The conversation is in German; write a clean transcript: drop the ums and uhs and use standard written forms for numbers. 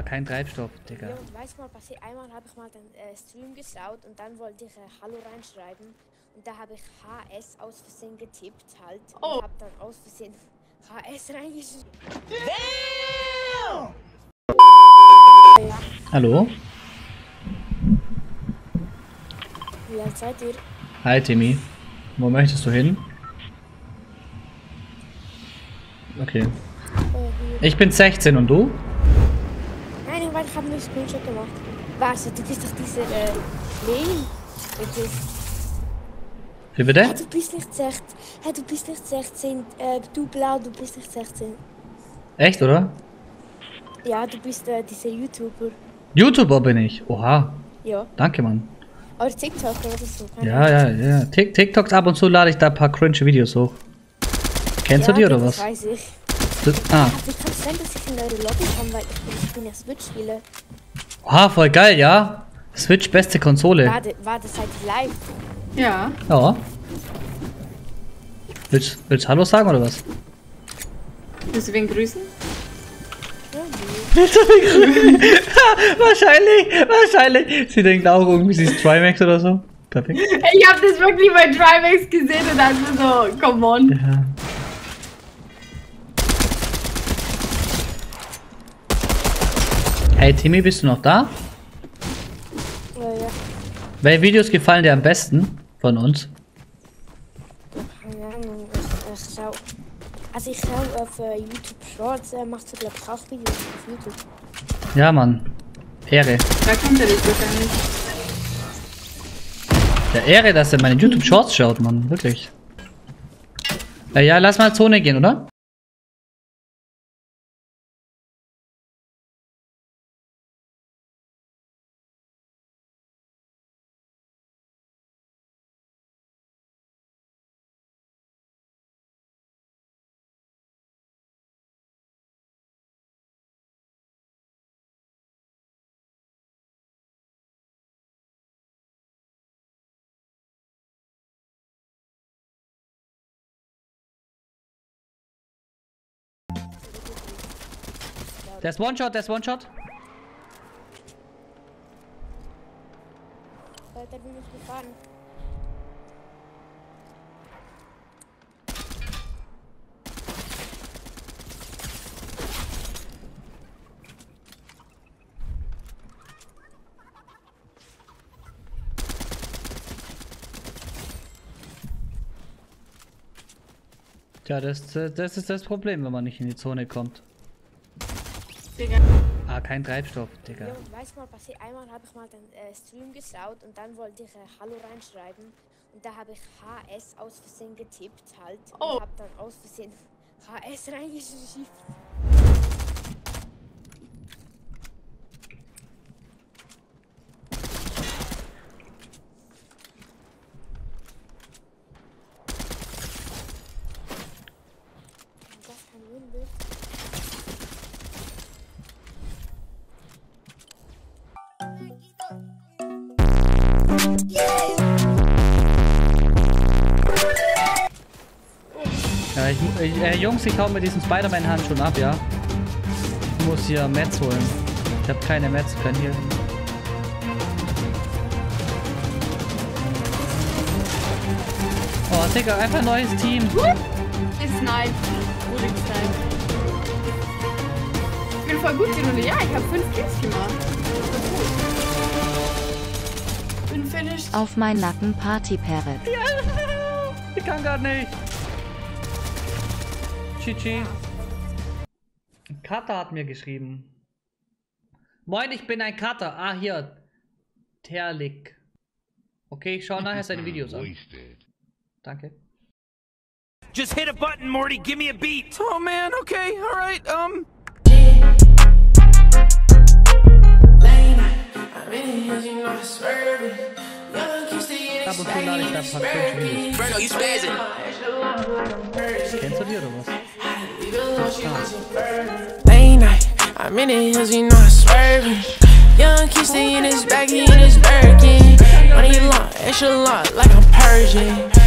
kein Treibstoff, Digga. Ja, und weißt du mal, einmal habe ich mal den Stream geschaut und dann wollte ich Hallo reinschreiben. Und da habe ich HS aus Versehen getippt halt. Und habe dann aus Versehen HS reingeschrieben. Ja. Hallo? Wie alt seid ihr? Hi Timmy. Wo möchtest du hin? Okay. Hier. Ich bin 16 und du? Nein, ich habe nur einen Screenshot gemacht. Warte, du bist doch dieser Lane. Wie bitte? Hey, du bist nicht 16. Hey, du bist nicht 16. Du blau, du bist nicht 16. Echt, oder? Ja, du bist dieser YouTuber. YouTuber bin ich. Oha. Ja. Danke, Mann. Oder TikTok oder so. Ja. TikToks ab und zu lade ich da ein paar cringe Videos hoch. Kennst du die oder was? Das weiß ich. Wie kann es sein, dass ich in eure Lobby komme, weil ich bin ja Switch-Spieler. Oha, voll geil, ja. Switch, beste Konsole. War das halt live? Ja. Ja. Willst du Hallo sagen oder was? Willst du wen grüßen? Willst du mich grüßen? Wahrscheinlich. Sie denkt auch irgendwie, sie ist Trimax oder so. Perfekt. Ich hab das wirklich bei Trimax gesehen und dann so, come on. Ja. Hey Timmy, bist du noch da? Ja. Welche Videos gefallen dir am besten von uns? Keine Ahnung, ich schau. Also ich schau auf YouTube Shorts, machst du glaube ich auch Videos auf YouTube. Ja, Mann. Ehre. Da kommt er nicht wahrscheinlich. Ja, Ehre, dass er meine YouTube Shorts schaut, Mann. Wirklich. Ja, lass mal Zone gehen, oder? Der ist One-Shot. Da bin ich gefahren. Tja, das ist das Problem, wenn man nicht in die Zone kommt. Digga. Ah, kein Treibstoff, Digga. Ja, und weißt du mal, einmal habe ich mal den Stream geschaut und dann wollte ich Hallo reinschreiben. Und da habe ich HS aus Versehen getippt halt. Und habe dann aus Versehen HS reingeschrieben. Das kann Windel. Ja, Jungs, ich hau mir diesen Spider-Man-Handschuh ab, ja? Ich muss hier Mets holen. Ich habe keine Mets, können hier. Oh, Digga, einfach neues Team. Gesniped. Wurde gesniped. Ich bin voll gut die Runde. Ja, ich habe 5 Kills gemacht. Bin finished. Auf mein Nacken Party Parrot. Ja, ich kann gar nicht. Chichi. Cutter hat mir geschrieben. Moin, ich bin ein Cutter. Ah, hier. Terlik. Okay, ich schau nachher seine Videos an. Danke. Just hit a button, Morty. Give me a beat. Oh man. Okay. All right. Ab und zu lade ich da ein paar cringe Videos. Bruno, you spazzing. Kennst du die oder was? Late night, I'm in the hills, you know I'm swerving. Young kid stay in his bag, he in his Birkin. Money long, extra long, like I'm Persian.